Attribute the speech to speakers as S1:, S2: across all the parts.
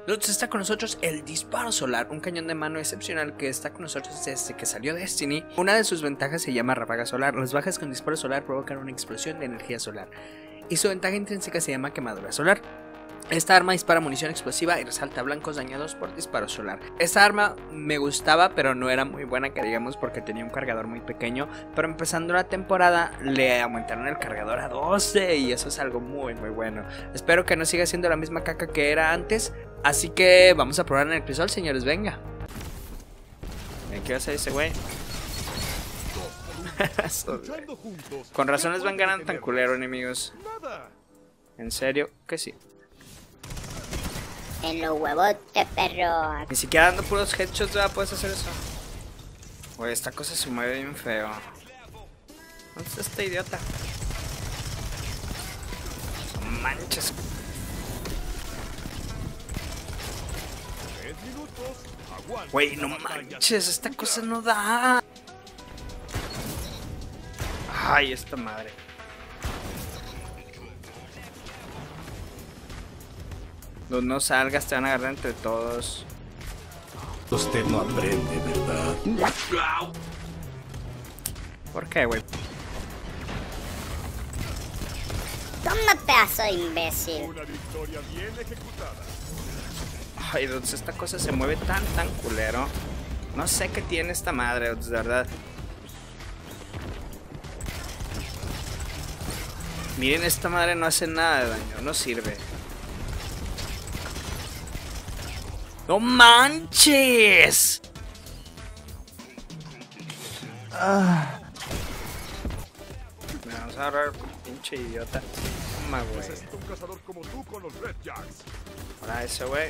S1: Entonces está con nosotros el disparo solar, un cañón de mano excepcional que está con nosotros desde que salió Destiny. Una de sus ventajas se llama ráfaga solar. Las bajas con disparo solar provocan una explosión de energía solar. Y su ventaja intrínseca se llama quemadura solar. Esta arma dispara munición explosiva y resalta blancos dañados por disparo solar. Esta arma me gustaba, pero no era muy buena que digamos porque tenía un cargador muy pequeño. Pero empezando la temporada le aumentaron el cargador a 12 y eso es algo muy bueno. Espero que no siga siendo la misma caca que era antes. Así que vamos a probar en el crisol, señores, venga. ¿Qué va a hacer ese güey? Con razón les van ganando tan culero, enemigos. En serio que sí.
S2: En los huevotes, perro.
S1: Ni siquiera dando puros headshots, ¿verdad? Puedes hacer eso. Güey, esta cosa se mueve bien feo. ¿Dónde está este idiota? No manches. Güey, no manches, esta cosa no da. Ay, esta madre. No salgas, te van a agarrar entre todos.
S3: Usted no aprende, ¿verdad?
S1: ¿Por qué, güey?
S2: Toma, pedazo de imbécil.
S4: Una victoria bien ejecutada.
S1: Ay, entonces esta cosa se mueve tan culero. No sé qué tiene esta madre, de verdad. Miren, esta madre no hace nada de daño, no sirve. ¡No manches! Me vamos a agarrar, pinche idiota. Toma, güey.
S4: Necesito un cazador como tú con los Red Jacks.
S1: Ahora ese, güey.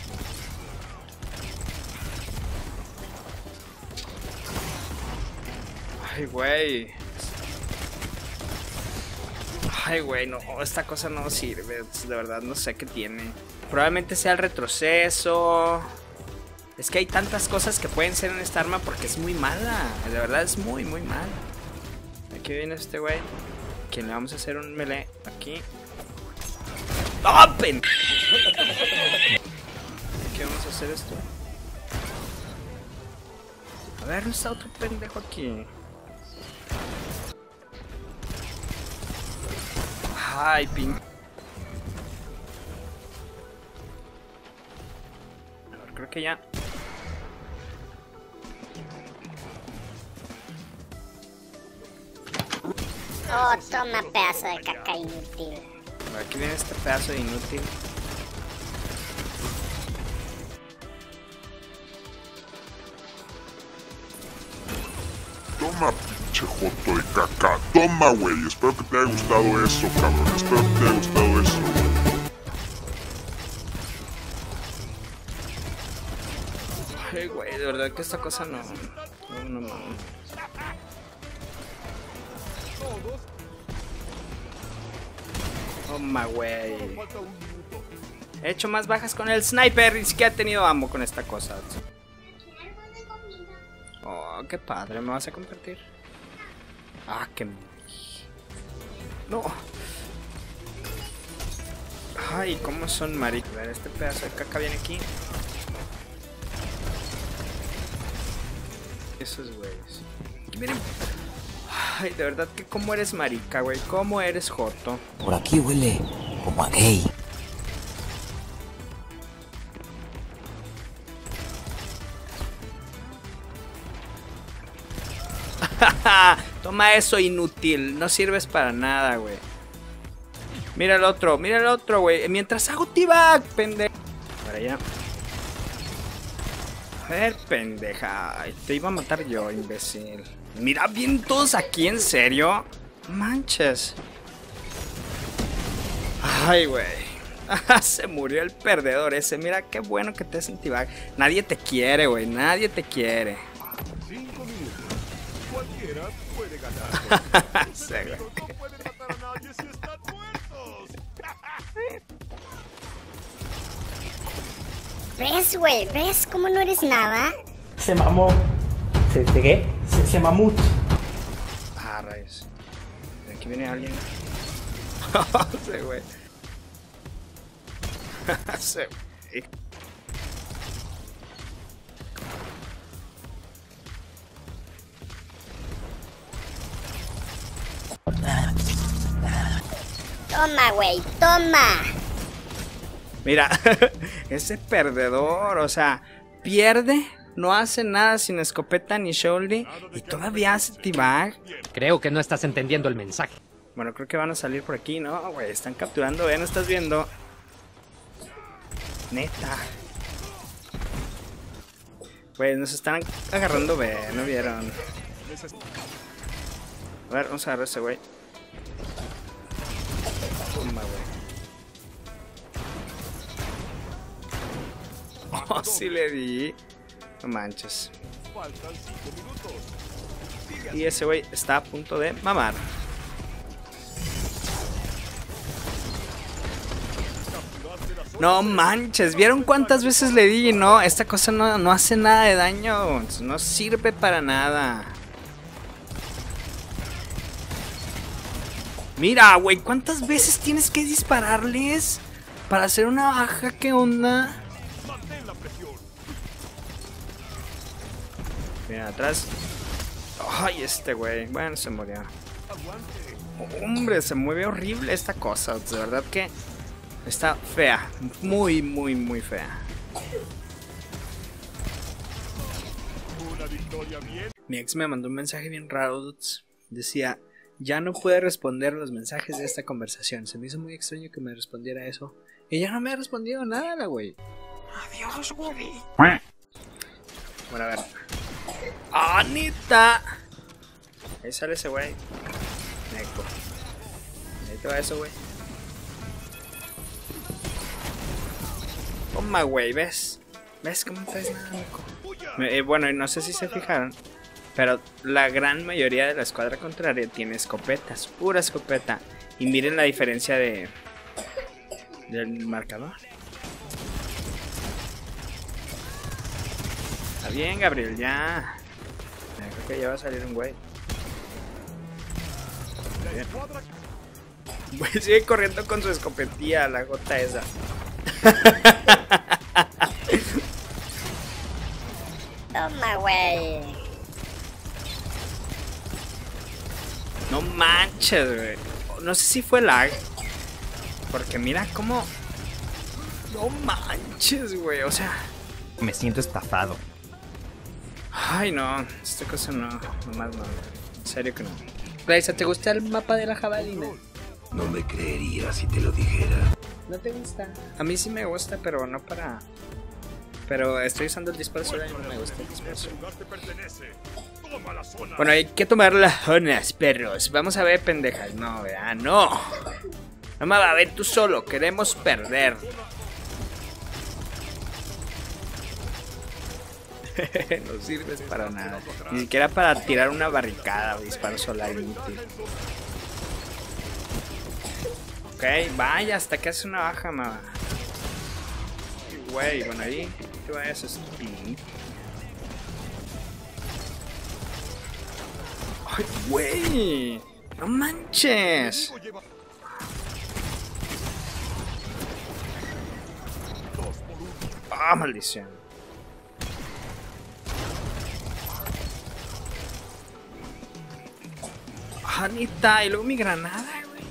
S1: Ay, güey. Ay, güey, no, esta cosa no sirve. De verdad, no sé qué tiene. Probablemente sea el retroceso. Es que hay tantas cosas que pueden ser en esta arma porque es muy mala. De verdad, es muy mala. Aquí viene este güey. Que le vamos a hacer un melee aquí. ¡Open! ¿Qué vamos a hacer esto? A ver, no está otro pendejo aquí. Ay, pin. A ver, creo que ya.
S2: Oh, toma, pedazo de caca inútil.
S1: A ver, aquí viene este pedazo de inútil.
S4: Toma, pinche joto de caca. Toma, güey. Espero que te haya gustado eso, cabrón. Espero que te haya gustado eso.
S1: Ay, güey, de verdad que esta cosa no. No. Toma, güey. He hecho más bajas con el sniper. Ni siquiera he tenido ammo con esta cosa. Oh, qué padre. ¿Me vas a compartir? Ah, qué... No. Ay, cómo son maricas. A ver, este pedazo de caca viene aquí. Esos güeyes. Miren. Ay, de verdad que cómo eres marica, güey. Cómo eres joto.
S5: Por aquí huele como a gay.
S1: Toma eso, inútil. No sirves para nada, güey. Mira el otro, güey. Mientras hago T-Bag, pendeja. Para allá. A ver, pendeja. Ay, te iba a matar yo, imbécil. Mira bien todos aquí, ¿en serio? Manches. Ay, güey. Se murió el perdedor ese. Mira qué bueno que te hacen T-Bag. Nadie te quiere, güey. Nadie te quiere.
S4: 5 minutos. Cualquiera puede ganar.
S1: Sí, güey.
S4: No pueden matar a nadie si están muertos.
S2: ¿Ves, güey? ¿Ves cómo no eres nada?
S6: Se mamó. ¿Se qué? Se mamut.
S1: Ah, rayos. Aquí viene alguien. Sí, güey. Sí. güey.
S2: Toma, güey, toma.
S1: Mira, ese perdedor, o sea, pierde, no hace nada sin escopeta ni shoulder y todavía hace T-Bag.
S7: Creo que no estás entendiendo el mensaje.
S1: Bueno, creo que van a salir por aquí, ¿no? Güey, están capturando, ¿no estás viendo? Neta. Güey, nos están agarrando, ¿ve? ¿No vieron? A ver, vamos a agarrar a ese güey. Toma, güey. Oh, sí le di. No manches. Y ese güey está a punto de mamar. No manches, ¿vieron cuántas veces le di? No, esta cosa no hace nada de daño. No sirve para nada. Mira, güey, ¿cuántas veces tienes que dispararles para hacer una baja? ¿Qué onda? Mira, atrás. Ay, este güey. Bueno, se murió. Hombre, se mueve horrible esta cosa. De verdad que está fea. Muy, muy, muy fea. Mi ex me mandó un mensaje bien raro, dudes. Decía: ya no puede responder los mensajes de esta conversación. Se me hizo muy extraño que me respondiera eso. Y ya no me ha respondido nada, la güey. Adiós, güey. Bueno, a ver. ¡Ah, neta! Ahí sale ese güey. Neco. Ahí te va eso, güey. Toma, güey, ¿ves? ¿Ves cómo no traes nada, Neco? Bueno, no sé si se fijaron, pero la gran mayoría de la escuadra contraria tiene escopetas, pura escopeta. Y miren la diferencia del marcador. Está bien, Gabriel, ya. Creo que ya va a salir un güey. Güey, sigue corriendo con su escopetilla, la gota esa.
S2: Toma, güey.
S1: No manches, güey. No sé si fue lag. Porque mira cómo... No manches, güey. O sea...
S5: Me siento estafado.
S1: Ay, no. Esta cosa no. Nomás no. En serio que no. Grace, ¿te gusta el mapa de la jabalina?
S3: No me creería si te lo dijera.
S1: ¿No te gusta? A mí sí me gusta, pero no para... Pero estoy usando el disparo solar y no me gusta el disparo solar. Bueno, hay que tomar las zonas, perros. Vamos a ver, pendejas. No, ¿verdad? No. No me va a ver tú solo. Queremos perder. No sirves para nada. Ni siquiera para tirar una barricada o disparo solar inútil. Ok, vaya, hasta que hace una baja, mamá. Güey, bueno, ahí te vayas a spin. Ay, güey, no manches. Ah, maldición. Anita, y luego mi granada, güey.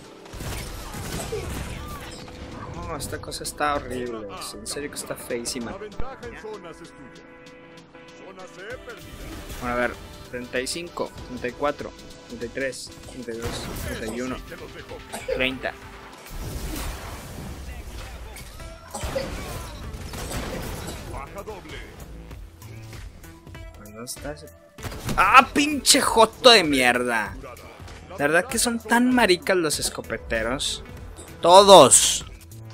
S1: No, esta cosa está horrible. En serio que está feísima. Bueno, a ver. 35, 34, 33, 32, 31, 30. ¿Dónde estás? ¡Ah, pinche joto de mierda! La verdad que son tan maricas los escopeteros. ¡Todos!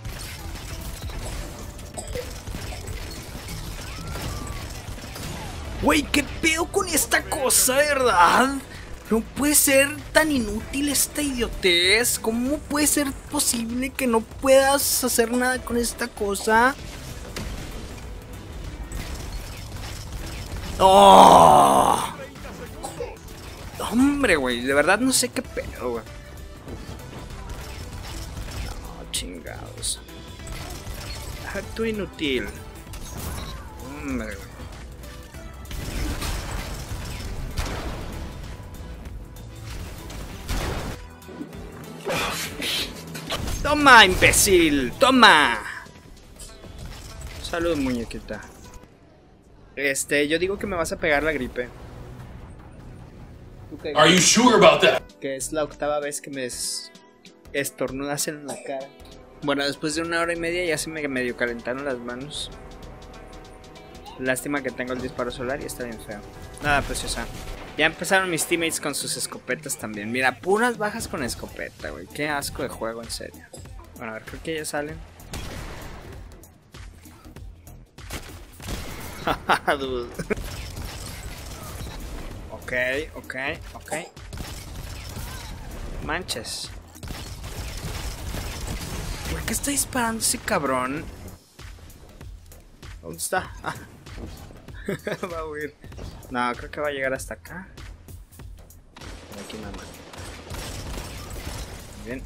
S1: Güey, ¿qué pedo con esta cosa, verdad? No puede ser tan inútil esta idiotez. ¿Cómo puede ser posible que no puedas hacer nada con esta cosa? ¡Oh! Hombre, güey, de verdad no sé qué pedo, güey. No, chingados. Tú inútil. Hombre, güey. Toma, imbécil. Toma. Salud, muñequita. Yo digo que me vas a pegar la gripe.
S3: Are you sure about that?
S1: Que es la 8ª vez que me estornudas en la cara. Bueno, después de 1 hora y media ya se me medio calentaron las manos. Lástima que tengo el disparo solar y está bien feo. Nada, preciosa. Ya empezaron mis teammates con sus escopetas también. Mira, puras bajas con escopeta, güey. Qué asco de juego, en serio. Bueno, a ver, creo que ya salen. Dude. Ok. Manches. ¿Por qué está disparando ese cabrón? ¿Dónde está? Ah. Va a huir. No, creo que va a llegar hasta acá. Aquí nada más. Bien.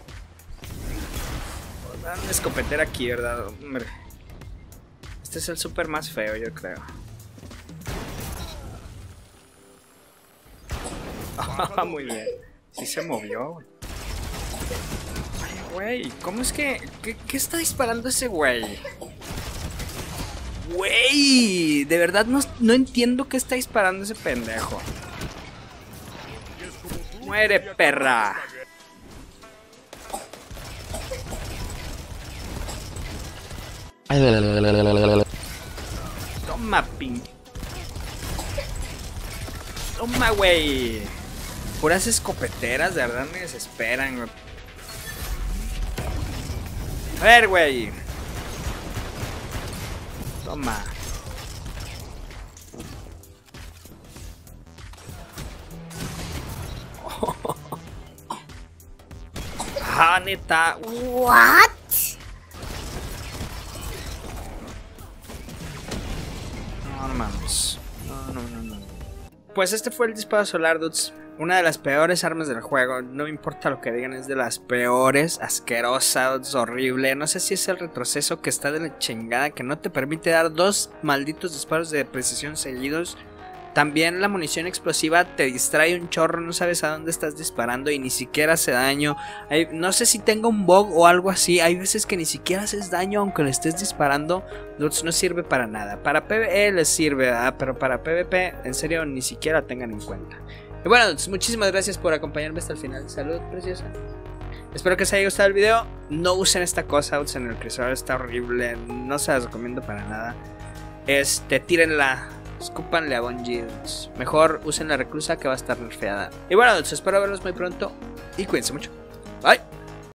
S1: Vamos a dar una escopetera aquí, ¿verdad? Hombre. Este es el super más feo, yo creo. Muy bien. Sí se movió, güey. Güey, ¿cómo es que... ¿Qué está disparando ese güey? Güey, de verdad no entiendo qué está disparando ese pendejo. Muere, perra. Toma, pin. Toma, güey. Puras escopeteras, de verdad me desesperan, güey. A ver, güey. Toma. Ah, neta.
S2: What?
S1: No mames. No. Pues este fue el disparo solar, dudes. Una de las peores armas del juego. No me importa lo que digan, es de las peores. Asquerosa, dudes, horrible. No sé si es el retroceso que está de la chingada, que no te permite dar 2 malditos disparos de precisión seguidos. También la munición explosiva te distrae un chorro, no sabes a dónde estás disparando y ni siquiera hace daño. No sé si tenga un bug o algo así. Hay veces que ni siquiera haces daño aunque le estés disparando. Dudes, no sirve para nada. Para PvE les sirve, ¿verdad? Pero para PvP, en serio, ni siquiera tengan en cuenta. Y bueno, dudes, muchísimas gracias por acompañarme hasta el final. Salud, preciosa. Espero que os haya gustado el video. No usen esta cosa, dudes, en el crisol está horrible. No se las recomiendo para nada. Tírenla. Escúpanle a Bungie. Mejor usen la reclusa que va a estar nerfeada. Y bueno, espero verlos muy pronto y cuídense mucho. Bye.